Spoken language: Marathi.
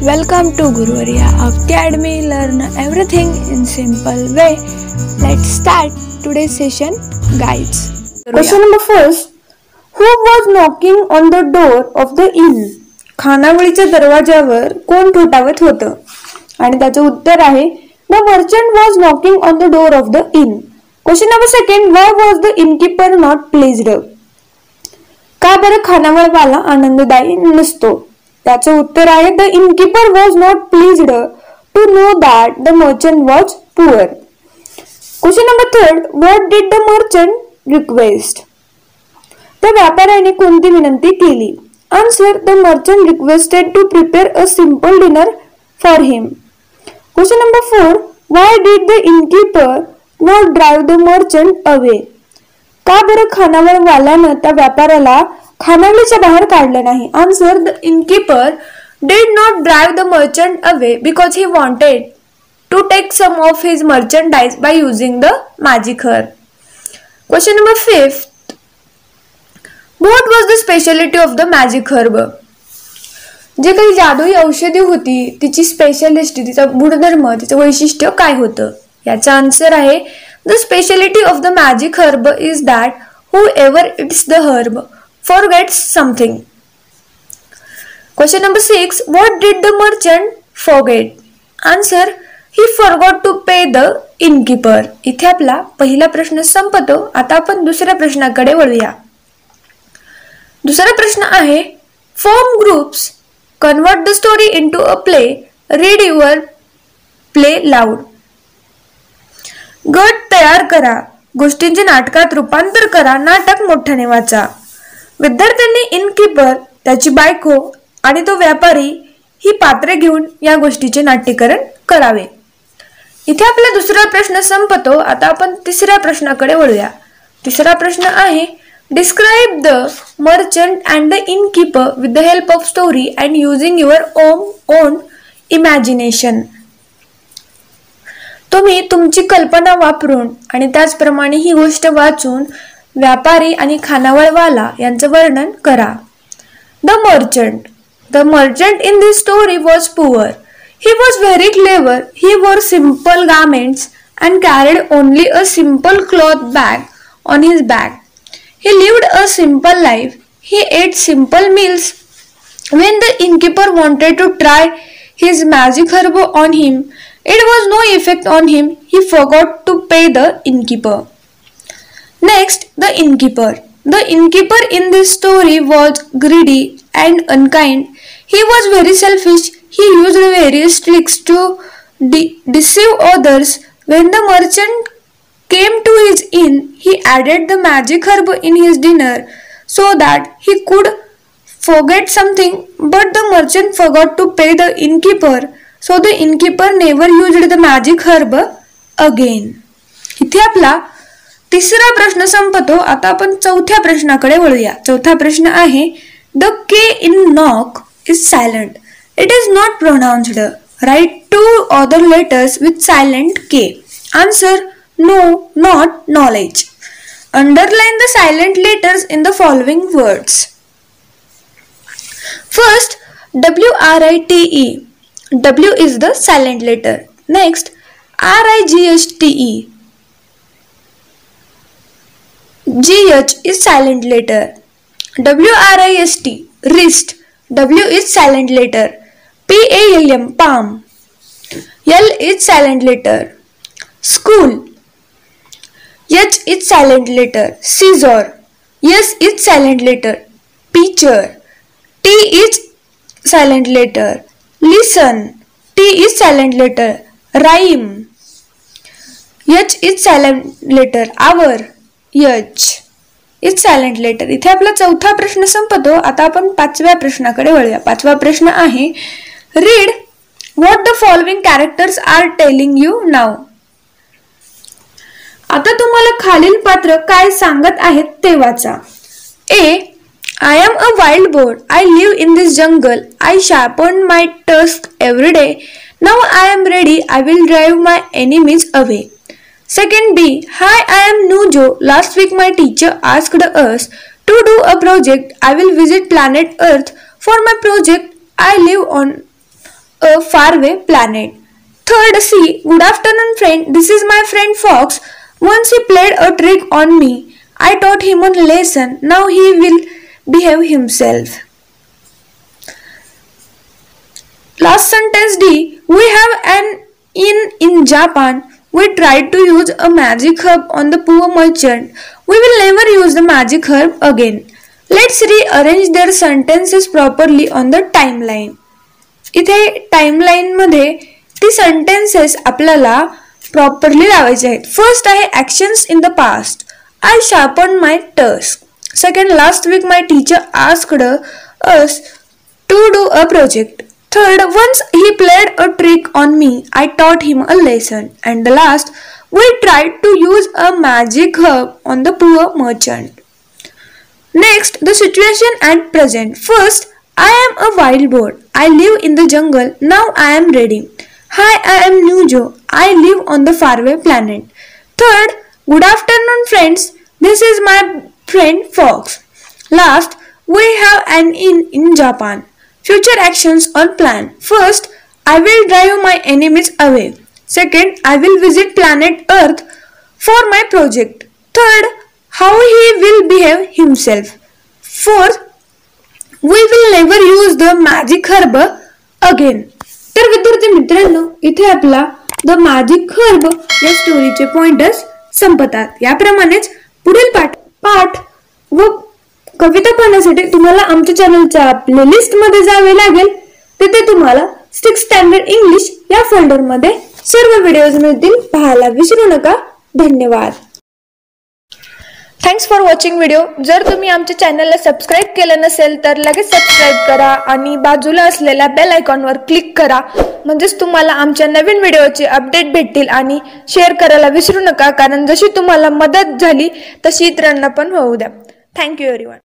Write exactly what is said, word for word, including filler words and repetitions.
Welcome to Guruvarya Academy. Learn everything in simple way. Let's start today's session. Guides. Question number first. Who was knocking on the door of the inn? खानावळीच्या दरवाजावर कोण ठोठावत होतं? आणि त्याचं उत्तर आहे The merchant was knocking on the door of the inn. Question number second. Why was the innkeeper not pleased? का बरं खानावळवाला आनंददायी नसतो? त्याचं उत्तर आहे The innkeeper was not pleased to know that the merchant was poor. Question number third. What did the merchant request? त्या व्यापाऱ्याने कोणती विनंती केली? Answer. The merchant requested to prepare a simple dinner for him. Question number four. Why did the innkeeper not drive the merchant away? का बरं खानावळवाल्यानं त्या व्यापाऱ्याला खानावळीच्या बाहेर काढलं नाही? Answer. The innkeeper did not drive the merchant away because he wanted to take some of his merchandise by using the magic herb. Question number fifth. What was the specialty of the magic herb? जे काही जादुई औषधी होती तिची स्पेशालिटी, तिचा गुणधर्म, तिचं वैशिष्ट्य काय होतं? याचा आन्सर आहे The speciality of the magic herb is that whoever eats the herb forgets something. Question number six. What did the merchant forget? Answer. He forgot to pay the innkeeper. इथे आपला पहिला प्रश्न संपतो. आता आपण दुसऱ्या प्रश्नाकडे वळूया. दुसरा प्रश्न आहे Form groups. Convert the story into a play. Read your play loud. गट तयार करा. गोष्टींचे नाटकात रूपांतर करा. नाटक मोठ्याने वाचा. विद्यार्थ्यांनी इनकीपर, त्याची बायको आणि तो व्यापारी ही पात्रे घेऊन या गोष्टीचे नाट्यकरण करावे. इथे आपला दुसरा प्रश्न संपतो. आता आपण तिसऱ्या प्रश्नाकडे वळूया. तिसरा प्रश्न आहे Describe the merchant and the innkeeper with the help of story and using your own own imagination. तुम्ही तुमची कल्पना वापरून आणि त्याचप्रमाणे ही गोष्ट वाचून व्यापारी आणि खानावळवाला यांचं वर्णन करा. The merchant. The merchant in this story was poor. He was very clever. He wore simple garments and carried only a simple cloth bag on his back. He lived a simple life. He ate simple meals. When the innkeeper wanted to try his magic herb on him, it was no effect on him. He forgot to pay the innkeeper. Next, the innkeeper. The innkeeper in this story was greedy and unkind. He was very selfish. He used various tricks to de- deceive others. When the merchant came to his inn, he added the magic herb in his dinner so that he could forget something, but the merchant forgot to pay the innkeeper, so the innkeeper never used the magic herb again. इथे आपला तिसरा प्रश्न संपतो. आता आपण चौथ्या प्रश्नाकडे वळूया. चौथा प्रश्न आहे The K in knock is silent. It is not pronounced. Write two other letters with silent K. Answer. No, not knowledge. Underline the silent letters in the following words. First, W R I T E. W is the silent letter. Next, R I G H T E. G H is silent letter. W R I S T. Wrist. W is silent letter. P A L M. Palm. L is silent letter. School. H is silent letter. Scissor. S is silent letter. Teacher. T is silent letter. Listen. T is silent letter. Rhyme. H is silent letter. Hour. H is silent letter. इथे आपला चौथा प्रश्न संपतो. आता आपण पाचव्या प्रश्नाकडे वळूया. पाचवा प्रश्न आहे Read what the following characters are telling you now. आता तुम्हाला खालील पात्र काय सांगत आहेत ते वाचा. A. I am a wild boar. I live in this jungle. I sharpen my tusk every day. Now I am ready. I will drive my enemies away. Second B. Hi, I am Nujo. Last week my teacher asked us to do a project. I will visit planet Earth. For my project, I live on a faraway planet. Third, C. Good afternoon, friend. This is my friend Fox. Once he played a trick on me. I taught him a lesson. Now he will behave himself. Last sentence D. We have an inn in Japan. We tried to use a magic herb on the poor merchant. We will never use the magic herb again. Let's rearrange their sentences properly on the timeline. इथे टाइमलाइन मध्ये ती सेंटेन्सेस आपल्याला प्रॉपरली लावायचे आहेत. फर्स्ट आहे actions in the past. I sharpen my tusk. Second, last week my teacher asked us to do a project. Third, once he played a trick on me, I taught him a lesson. And the last, we tried to use a magic herb on the poor merchant. Next, the situation at present. First, I am a wild boar. I live in the jungle. Now I am ready. Hi, I am Nujo. I live on the faraway planet. Third, good afternoon, friends. This is my friend Fox. Last, we have an inn in Japan. Future actions or plan. First, I will drive my enemies away. Second, I will visit planet Earth for my project. Third, how he will behave himself. Fourth, we will never use the magic herb again. तर विद्यार्थी मित्रांनो, इथे आपला द मॅजिक हर्ब या स्टोरीचे पॉइंटर्स संपतात. याप्रमाणेच पुढील पाठ पाठ व कविता पाहण्यासाठी तुम्हाला आमच्या चॅनलच्या प्लेलिस्ट मध्ये जावे लागेल. तिथे तुम्हाला सिक्स स्टँडर्ड इंग्लिश या फोल्डर मध्ये सर्व व्हिडिओज मिळतील. पाहायला विसरू नका. धन्यवाद. Thanks for watching video. जर तुम्ही आमच्या चॅनलला सबस्क्राईब केलं नसेल तर लगेच सबस्क्राईब करा आणि बाजूला असलेल्या बेल आयकॉनवर क्लिक करा. म्हणजेच तुम्हाला आमच्या नवीन व्हिडिओचे अपडेट भेटतील. आणि शेअर करायला विसरू नका, कारण जशी तुम्हाला मदत झाली तशी इतरांना पण होऊ द्या. Thank you everyone.